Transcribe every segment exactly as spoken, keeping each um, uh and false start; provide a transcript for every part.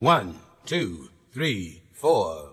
One, two, three, four.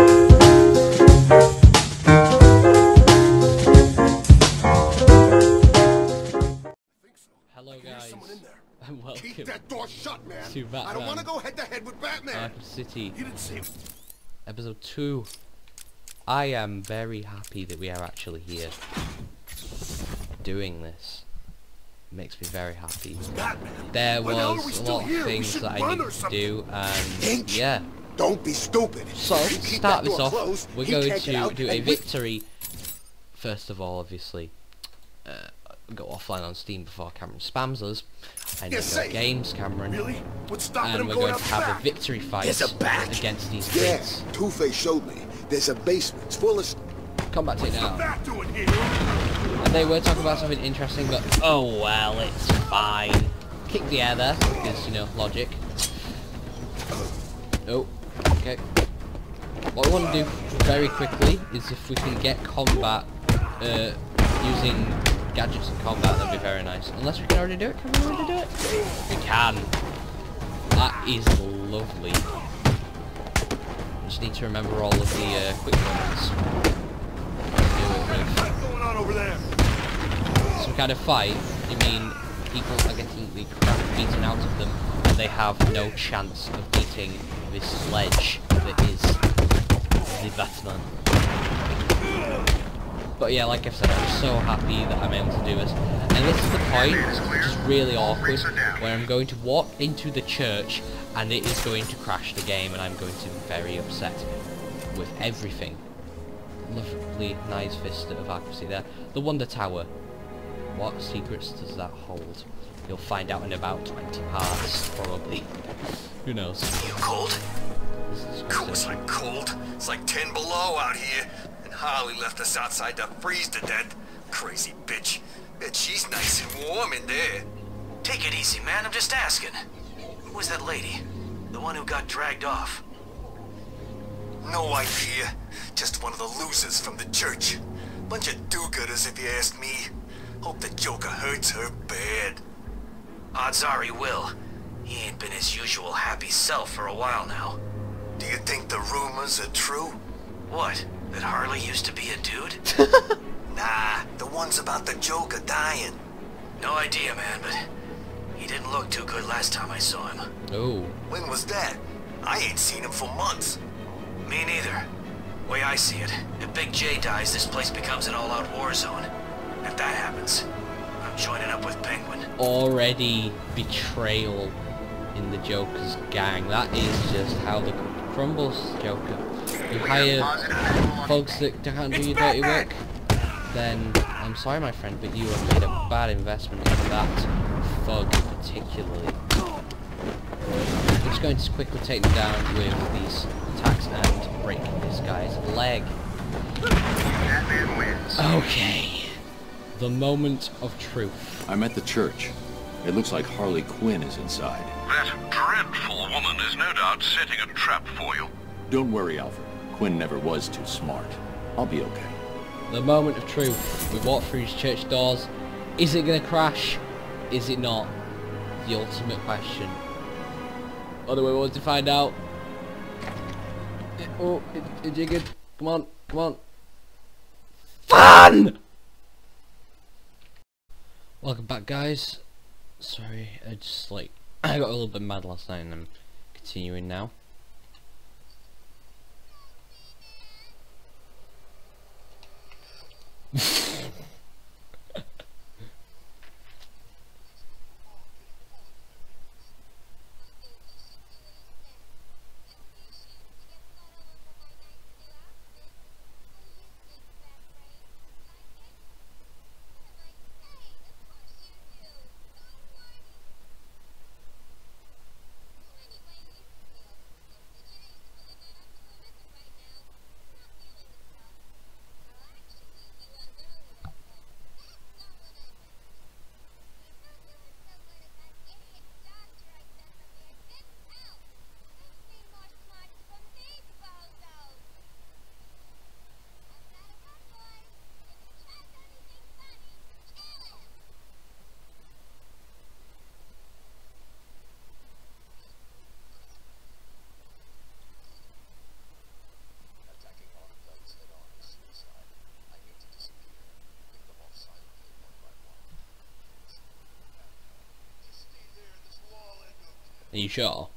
Hello guys, and welcome Keep that door shut, man. to Batman I don't want to go head to head with Batman. Arkham City, You didn't see him. episode two. I am very happy that we are actually here doing this. It makes me very happy. Batman. There Why the hell are we was a still lot of here? We things should that I run needed or to something. do, and Ain't you? yeah. Don't be stupid. So If to you keep start that this door off, closed, we're he going can't get to out, do a and we- victory. First of all, obviously, uh, go offline on Steam before Cameron spams us. And Yeah, then go say. games, Cameron. Really? What's stopping And him we're going going out to the have back? a victory fight There's a back? against these Yeah, kids. Two-Face showed me. There's a basement. It's full of... Combat What's the takedown. back doing here? And they were talking about something interesting, but oh well, it's fine. Kick the air there, because, you know, logic. Oh, okay. What we want to do very quickly is if we can get combat uh, using gadgets in combat, that'd be very nice. Unless we can already do it. Can we already do it? We can. That is lovely. We just need to remember all of the uh, quick ones. Do it with What's going on over there? some kind of fight. You mean people are getting the crap beaten out of them, and they have no chance of beating this sledge that is the Batman. But yeah, like I've said, I'm so happy that I'm able to do this. And this is the point, which is really awkward, where I'm going to walk into the church and it is going to crash the game, and I'm going to be very upset with everything. Lovely, nice vista of Arkham City there. The Wonder Tower. What secrets does that hold? You'll find out in about twenty parts, probably. Who knows? You cold? This is Of course I'm cold. It's like ten below out here. And Harley left us outside to freeze to death. Crazy bitch. Bet she's nice and warm in there. Take it easy, man. I'm just asking. Who was that lady? The one who got dragged off? No idea. Just one of the losers from the church. Bunch of do-gooders if you ask me. Hope the Joker hurts her bad. Odds are he will. He ain't been his usual happy self for a while now. Do you think the rumors are true? What? That Harley used to be a dude? Nah, the ones about the Joker dying. No idea, man, but he didn't look too good last time I saw him. Oh. When was that? I ain't seen him for months. Me neither. Way I see it, if Big J dies, this place becomes an all-out war zone. If that happens, I'm joining up with Penguin. Already betrayal in the Joker's gang. That is just how the cookie crumbles, Joker. You hire folks that can't do your dirty work, then I'm sorry, my friend, but you have made a bad investment in that thug particularly. I'm just going to quickly take them down with these attacks and break this guy's leg. Okay. The moment of truth. I'm at the church. It looks like Harley Quinn is inside. That dreadful woman is no doubt setting a trap for you. Don't worry, Alfred. Quinn never was too smart. I'll be okay. The moment of truth. We walk through his church doors. Is it gonna crash? Is it not? The ultimate question. What do we want to find out? Oh, it, it jiggered. Come on, come on. Fun! Welcome back, guys. Sorry, I just like I got a little bit mad last night, and I'm continuing now. Are you sure?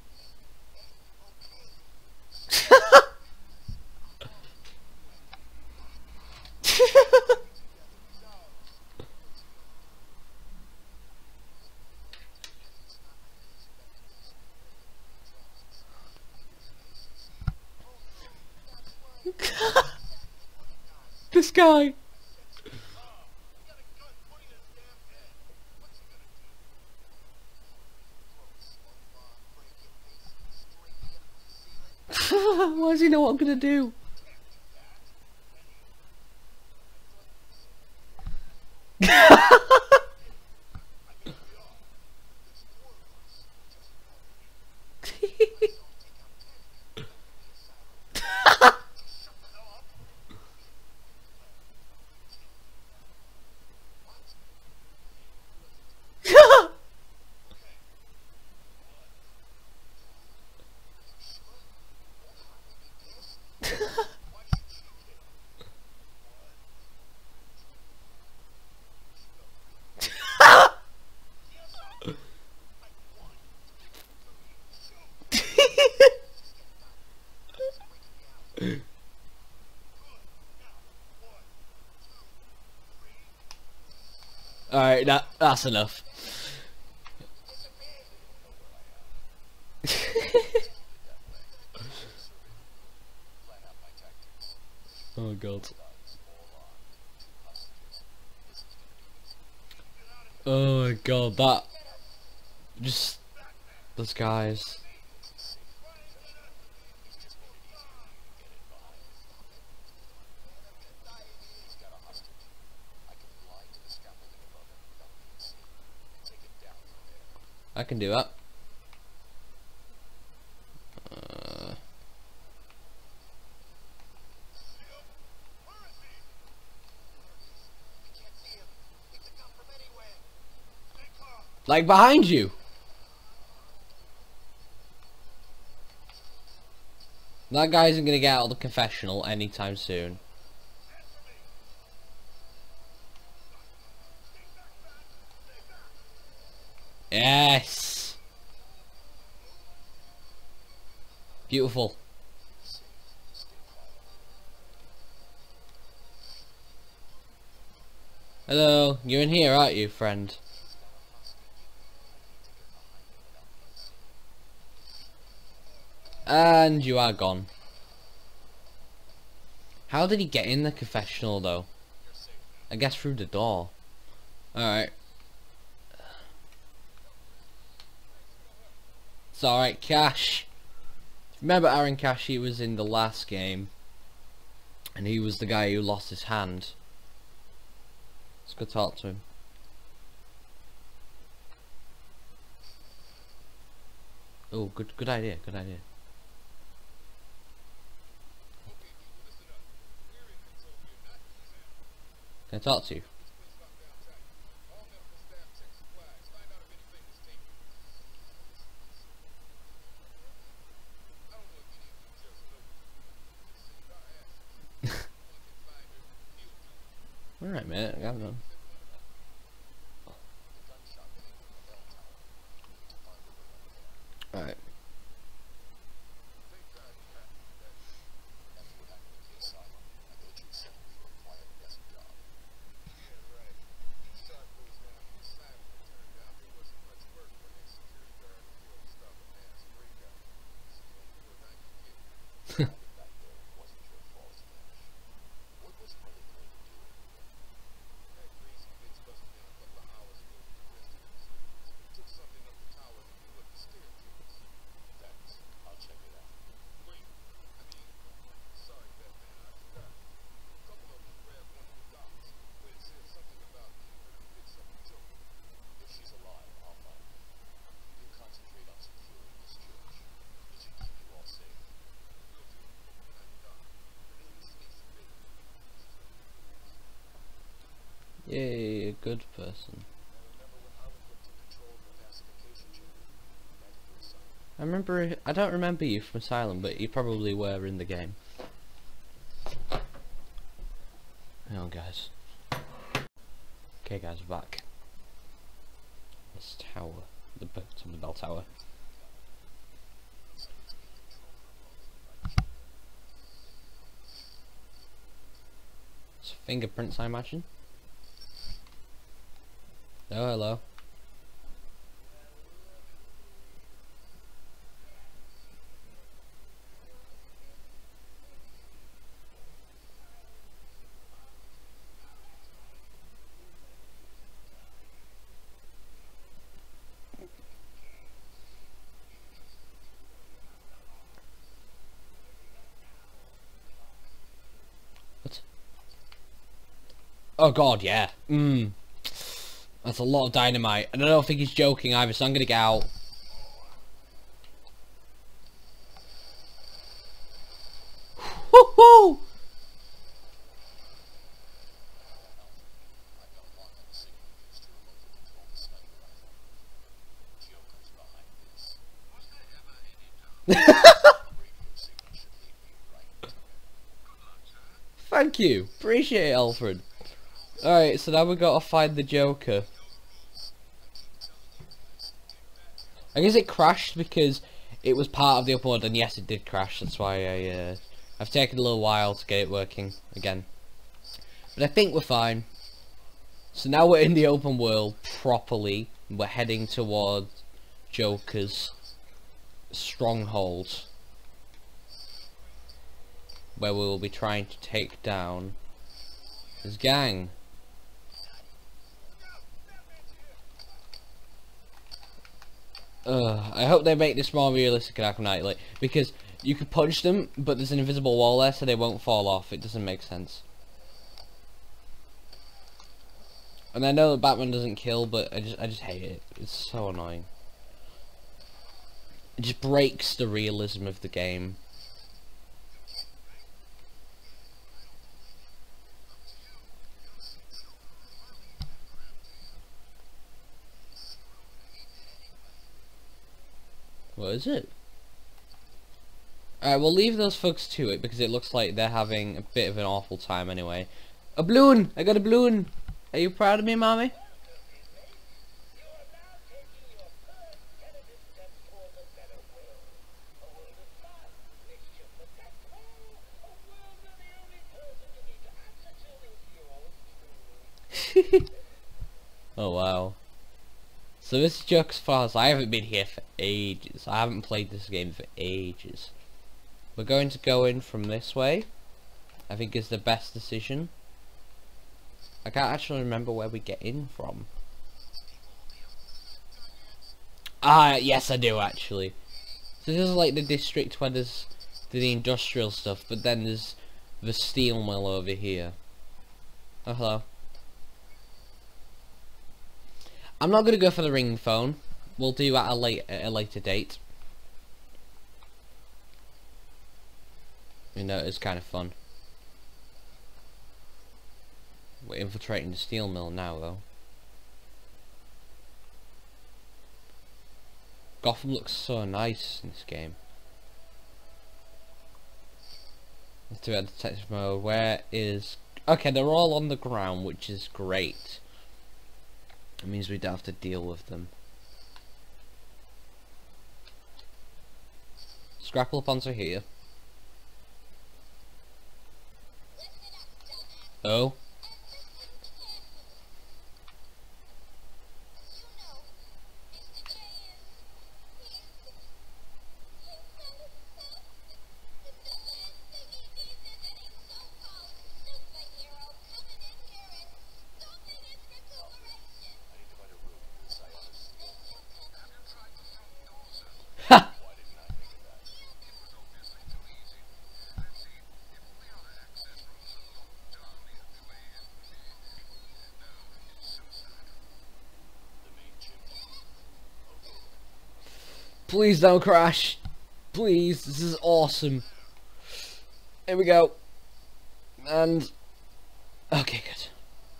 This guy. Why does he know what I'm gonna do? Alright, that, that's enough. Oh god. Oh my god, that... Just... Those guys. I can do that. Uh, like behind you. That guy isn't gonna get out of the confessional anytime soon. Yes. Beautiful. Hello, you're in here, aren't you, friend? And you are gone. How did he get in the confessional, though? I guess through the door. Alright. It's alright, Cash. Remember Aaron Cash? He was in the last game. And he was the guy who lost his hand. Let's go talk to him. Oh, good good idea, good idea. Can I talk to you? Alright, mate, I got it. Alright. Yay, a good person. I remember, I don't remember you from Asylum, but you probably were in the game. Hang on, guys. Okay, guys, we're back. This tower, the top of the bell tower. Fingerprints, I imagine. Oh, hello. What? Oh god, yeah. Mmm. That's a lot of dynamite. And I don't think he's joking either, so I'm gonna get out. Woohoo! Thank you. Appreciate it, Alfred. Alright, so now we've got to find the Joker. I guess it crashed because it was part of the upload, and yes, it did crash. That's why I, uh, I've taken a little while to get it working again. But I think we're fine. So now we're in the open world properly. We're heading towards Joker's stronghold, where we will be trying to take down his gang. Ugh, I hope they make this more realistic in Arkham Knight, like, because you can punch them, but there's an invisible wall there, so they won't fall off. It doesn't make sense. And I know that Batman doesn't kill, but I just I just hate it. It's so annoying. It just breaks the realism of the game. What is it? Alright, we'll leave those folks to it because it looks like they're having a bit of an awful time anyway. A balloon! I got a balloon! Are you proud of me, mommy? Oh wow. So this is Joker's Falls. I haven't been here for ages. I haven't played this game for ages. We're going to go in from this way. I think is the best decision. I can't actually remember where we get in from. Ah, yes I do actually. So this is like the district where there's the industrial stuff, but then there's the steel mill over here. Oh, hello. I'm not gonna go for the ring phone. We'll do at a late at a later date. You know, it's kind of fun. We're infiltrating the steel mill now, though. Gotham looks so nice in this game. Let's do it at detective mode. Where is? Okay, they're all on the ground, which is great. It means we don't have to deal with them. Scrapple up onto here. Oh. Please don't crash. Please, this is awesome. Here we go. And okay, good.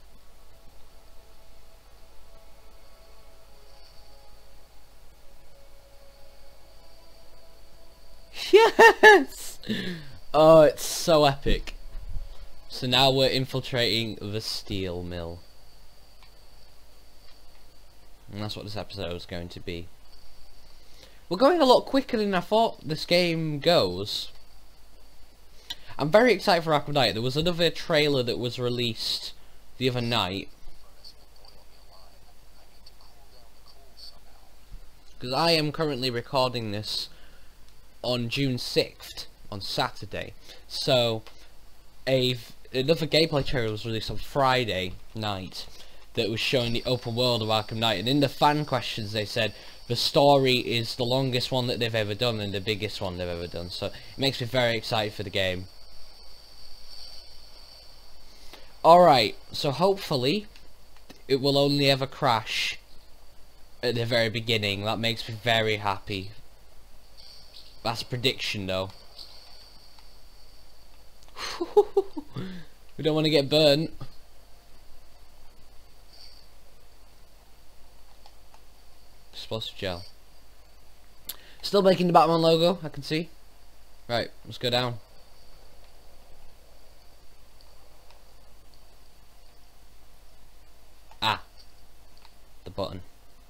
Yes! Oh, it's so epic. So now we're infiltrating the steel mill. And that's what this episode is going to be. We're going a lot quicker than I thought this game goes. I'm very excited for Arkham Knight. There was another trailer that was released the other night. Because I am currently recording this on June sixth, on Saturday. So, a another gameplay trailer was released on Friday night that was showing the open world of Arkham Knight. And in the fan questions they said the story is the longest one that they've ever done and the biggest one they've ever done. So, it makes me very excited for the game. Alright, so hopefully it will only ever crash at the very beginning. That makes me very happy. That's a prediction though. We don't want to get burnt. Explosive gel. Still making the Batman logo, I can see. Right, let's go down. Ah, the button.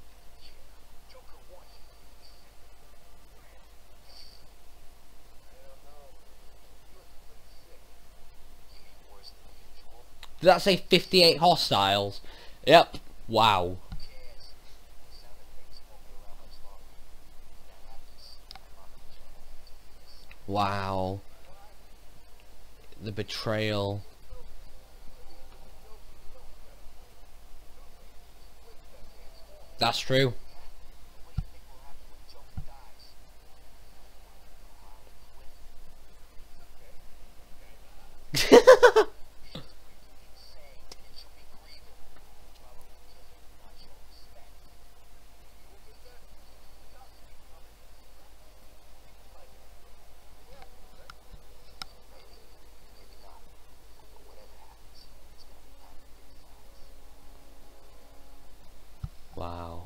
Did that say fifty-eight hostiles? Yep. Wow. Wow. The betrayal. That's true. Wow.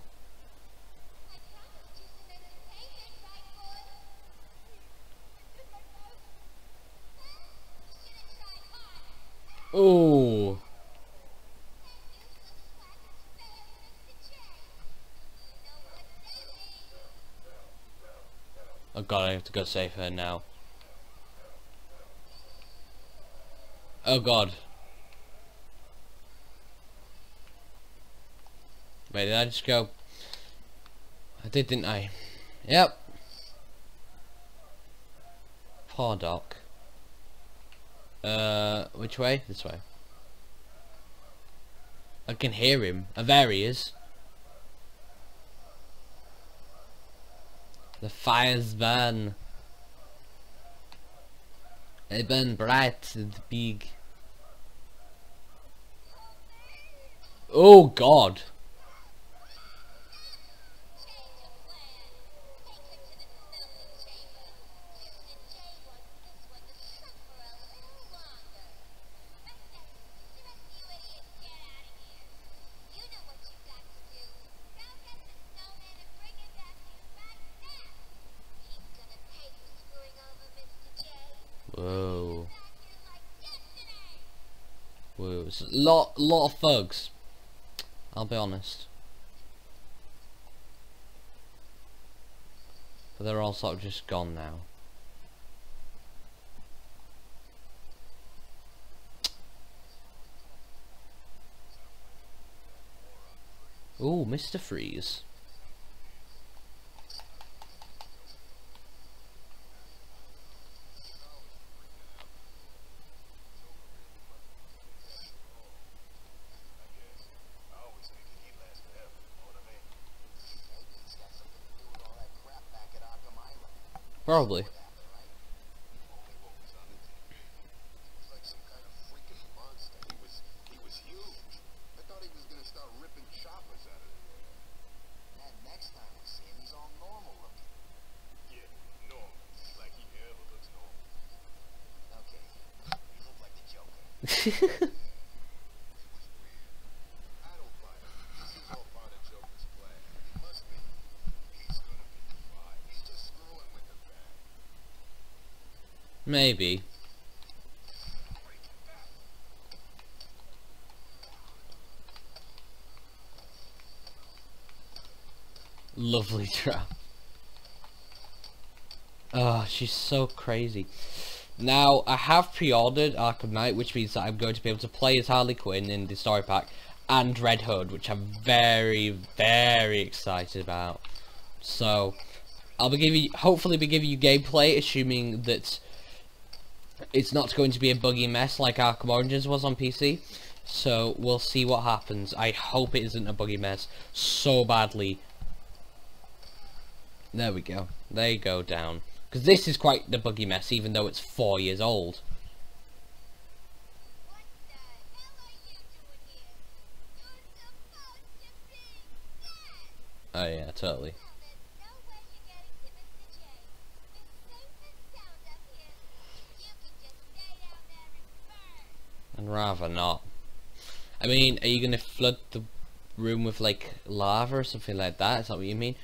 Oh. Oh god, I have to go save her now. Oh god. Wait, did I just go? I did, didn't I? Yep. Poor Doc. Uh, which way? This way. I can hear him. Oh, there he is. The fires burn. They burn bright and big. Oh God. Whoa. Whoa. It's a lot, lot of thugs. I'll be honest. But they're all sort of just gone now. Ooh, Mister Freeze. Probably. Maybe. Lovely trap. Oh, she's so crazy. Now, I have pre-ordered Arkham Knight, which means that I'm going to be able to play as Harley Quinn in the story pack, and Red Hood, which I'm very, very excited about. So, I'll be giving you, hopefully be giving you gameplay, assuming that it's not going to be a buggy mess like Arkham Origins was on P C. So, we'll see what happens. I hope it isn't a buggy mess so badly. There we go. They go down. Because this is quite the buggy mess, even though it's four years old. Oh yeah, totally. I'd rather not. I mean, are you going to flood the room with, like, lava or something like that? Is that what you mean?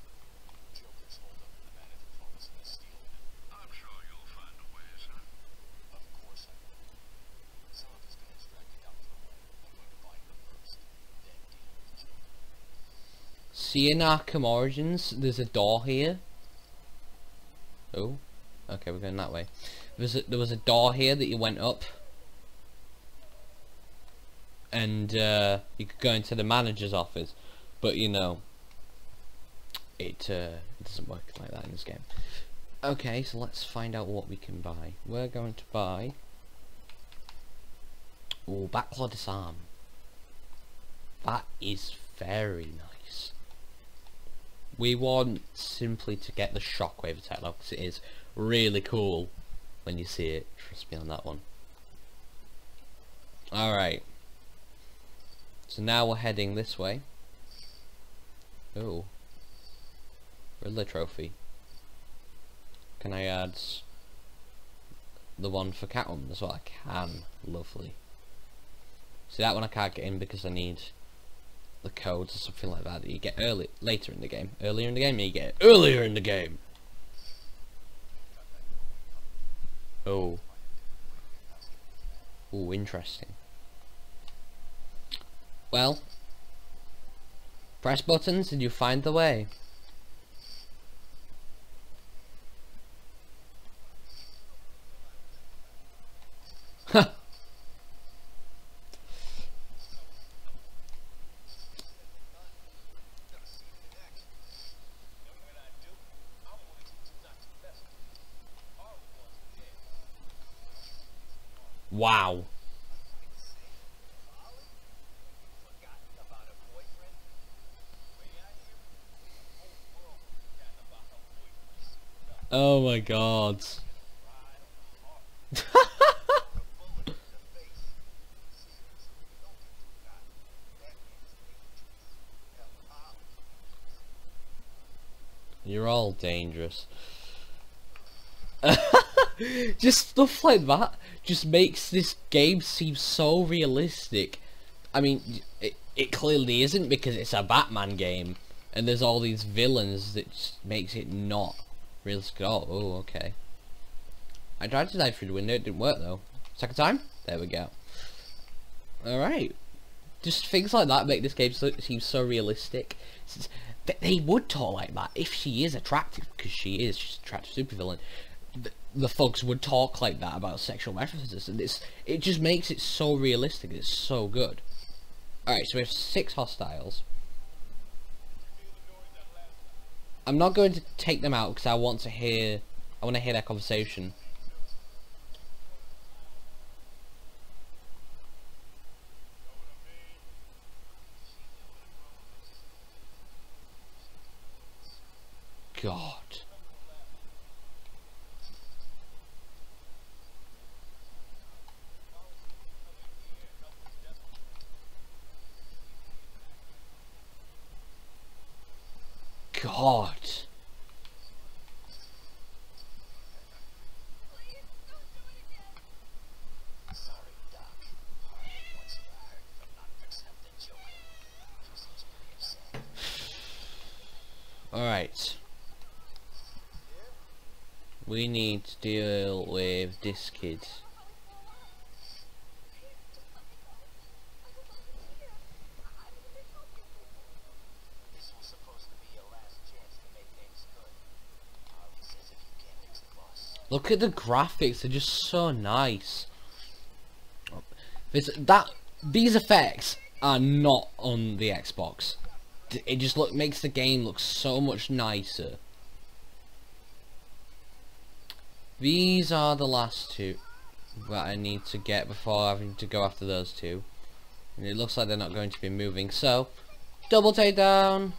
See, in Arkham Origins, there's a door here. Oh, okay, we're going that way. There's a, there was a door here that you went up. And uh, you could go into the manager's office, but you know, it, uh, it doesn't work like that in this game. Okay, so let's find out what we can buy. We're going to buy, oh, Backlog Disarm. That is very nice. We want simply to get the Shockwave attack though, because it is really cool when you see it. Trust me on that one. Alright. So now we're heading this way. Oh. Riddler trophy. Can I add the one for Catwoman as well? I can. Lovely. See, that one I can't get in because I need the codes or something like that that you get early later in the game. Earlier in the game, you get it earlier in the game. Oh. Oh, interesting. Well, press buttons and you find the way. Ha! Wow. Oh my god. You're all dangerous. Just stuff like that just makes this game seem so realistic. I mean, it, it clearly isn't because it's a Batman game and there's all these villains that just makes it not realistic at all. Oh, okay. I tried to dive through the window, it didn't work though. Second time? There we go. Alright. Just things like that make this game so, seem so realistic. It's, they would talk like that if she is attractive, because she is, she's an attractive supervillain. The, the folks would talk like that about sexual references, and it's, it just makes it so realistic. It's so good. Alright, so we have six hostiles. I'm not going to take them out because I want to hear, I want to hear their conversation. God. God. Alright. We need to deal with this kid. Look at the graphics, they're just so nice. This, that, these effects are not on the Xbox. It just look makes the game look so much nicer. These are the last two that I need to get before having to go after those two. And it looks like they're not going to be moving, so double takedown.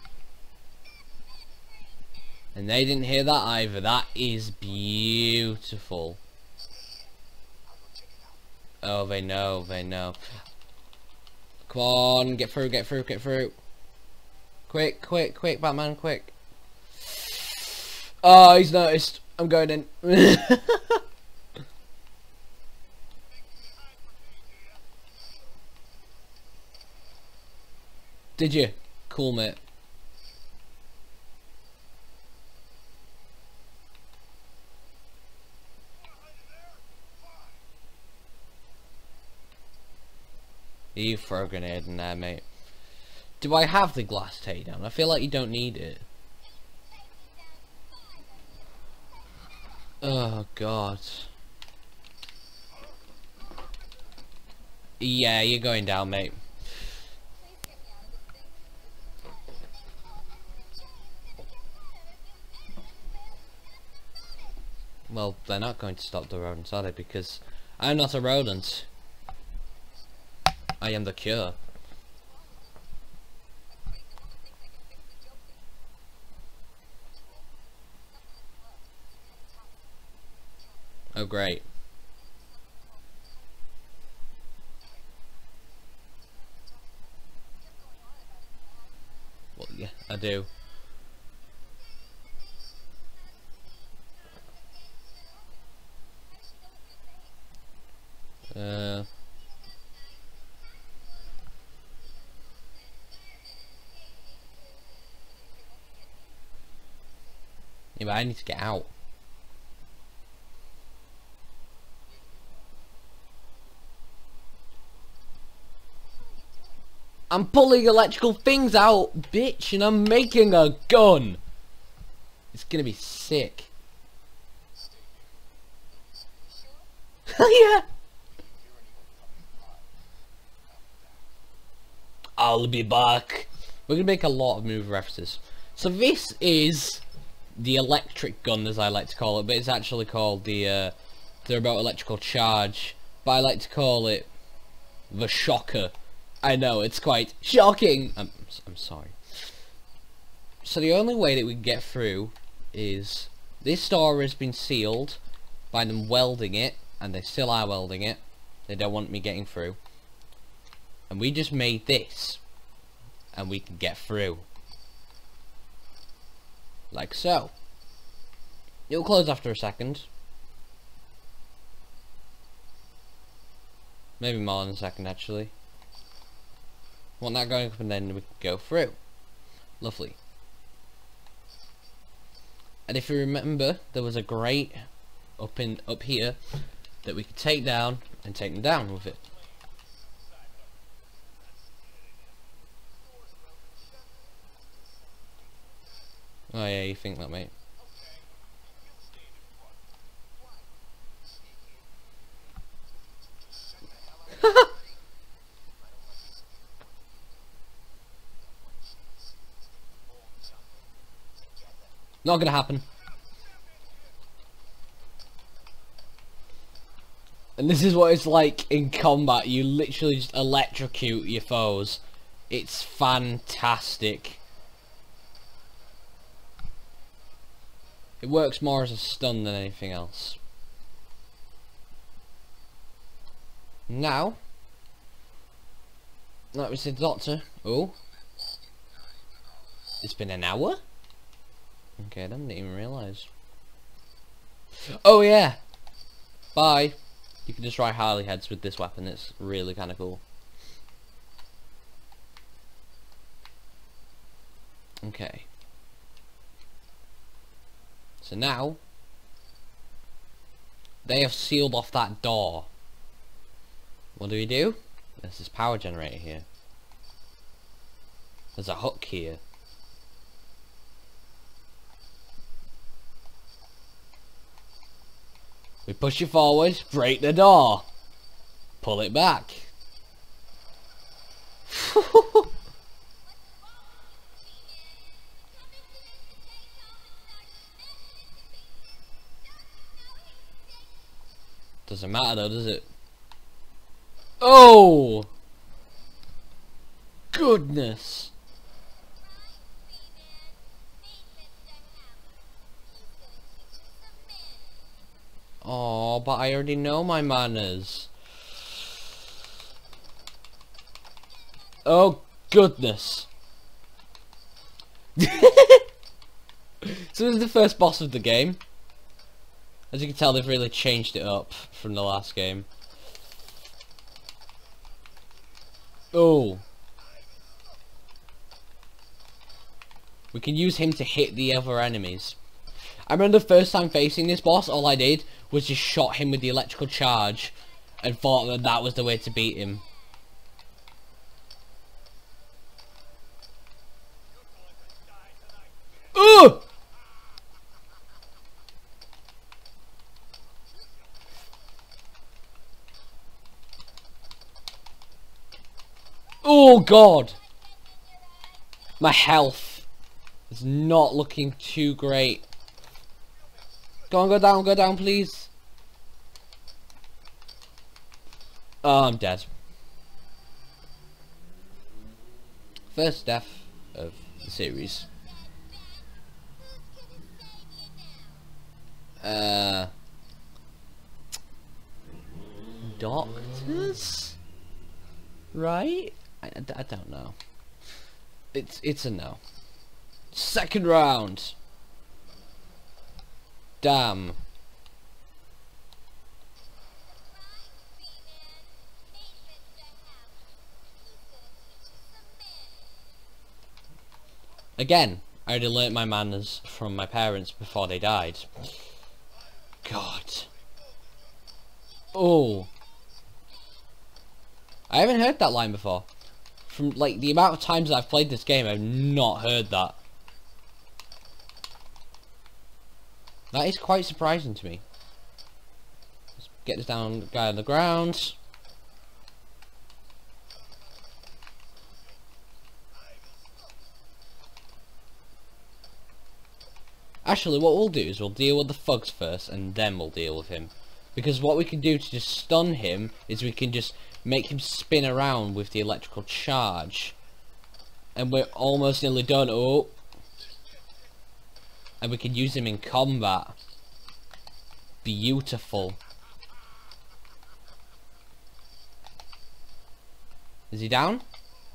And they didn't hear that either. That is beautiful. Oh, they know, they know. Come on, get through, get through, get through. Quick, quick, quick, Batman, quick. Oh, he's noticed. I'm going in. Did you? Cool, mate. You throw a grenade in there, mate. Do I have the glass takedown? I feel like you don't need it. Oh god. Yeah, you're going down, mate. Well, they're not going to stop the rodents, are they? Because I'm not a rodent. I am the cure. Oh great. Well, yeah, I do. Uh... Yeah, but I need to get out. I'm pulling electrical things out, bitch, and I'm making a gun. It's gonna be sick. Yeah. I'll be back. We're gonna make a lot of movie references. So this is the electric gun, as I like to call it, but it's actually called the uh, the remote electrical charge. But I like to call it the shocker. I know, it's quite shocking. I'm, I'm sorry. So the only way that we can get through is this door has been sealed by them welding it, and they still are welding it. They don't want me getting through. And we just made this, and we can get through. Like so. It'll close after a second. Maybe more than a second, actually. Want that going up, and then we can go through. Lovely. And if you remember, there was a grate up in up here that we could take down and take them down with it. Oh yeah, you think that, mate? Not gonna happen. And this is what it's like in combat. You literally just electrocute your foes. It's fantastic. It works more as a stun than anything else. Now, like we said, Doctor. Oh, it's been an hour. Okay, I didn't even realise. Oh yeah. Bye. You can destroy Harley heads with this weapon. It's really kind of cool. Okay. So now, they have sealed off that door. What do we do? There's this power generator here. There's a hook here. We push it forward, break the door, pull it back. Doesn't matter though, does it? Oh! Goodness! Oh, but I already know my manners. Oh, goodness. So this is the first boss of the game. As you can tell, they've really changed it up from the last game. Oh. We can use him to hit the other enemies. I remember the first time facing this boss, all I did was just shot him with the electrical charge and thought that that was the way to beat him. Ugh! Oh god! My health is not looking too great. Go on, go down, go down, please. Oh, I'm dead. First death of the series. Uh, doctors, right? I, I, I don't know. It's it's a no. Second round. Damn. Again, I already learnt my manners from my parents before they died. God. Oh. I haven't heard that line before. From like the amount of times I've played this game, I've not heard that. That is quite surprising to me. Let's get this down, guy on the ground. Actually, what we'll do is we'll deal with the thugs first, and then we'll deal with him. Because what we can do to just stun him is we can just make him spin around with the electrical charge. And we're almost nearly done. Oh. And we can use him in combat. Beautiful. Is he down?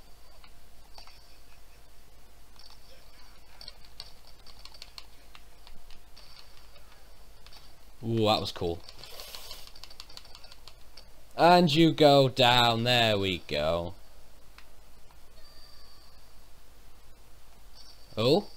Ooh, that was cool. And you go down. There we go. Oh?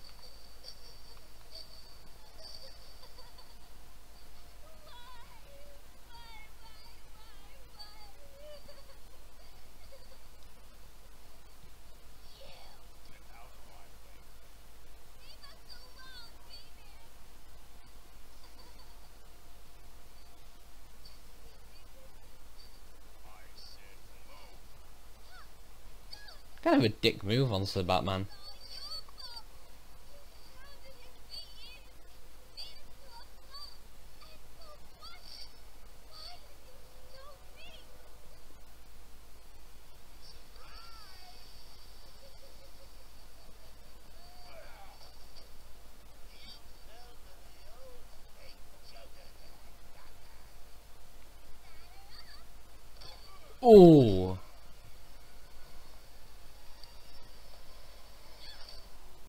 Kind of a dick move on the Batman. Ooh.